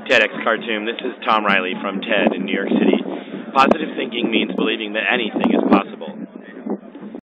TEDxKhartoum. This is Tom Rielly from TED in New York City. Positive thinking means believing that anything